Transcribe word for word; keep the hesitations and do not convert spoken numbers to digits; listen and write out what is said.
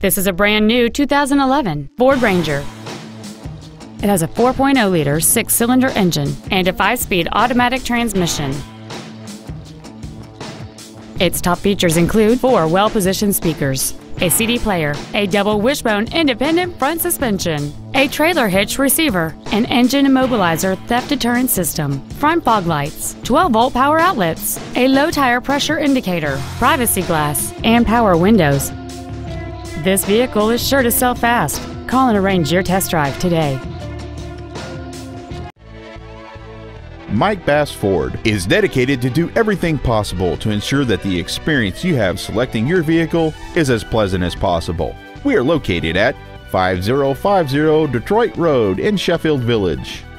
This is a brand new two thousand eleven Ford Ranger. It has a four point oh liter six-cylinder engine and a five-speed automatic transmission. Its top features include four well-positioned speakers, a C D player, a double wishbone independent front suspension, a trailer hitch receiver, an engine immobilizer theft deterrent system, front fog lights, twelve volt power outlets, a low tire pressure indicator, privacy glass, and power windows. This vehicle is sure to sell fast. Call and arrange your test drive today. Mike Bass Ford is dedicated to do everything possible to ensure that the experience you have selecting your vehicle is as pleasant as possible. We are located at five oh five oh Detroit Road in Sheffield Village.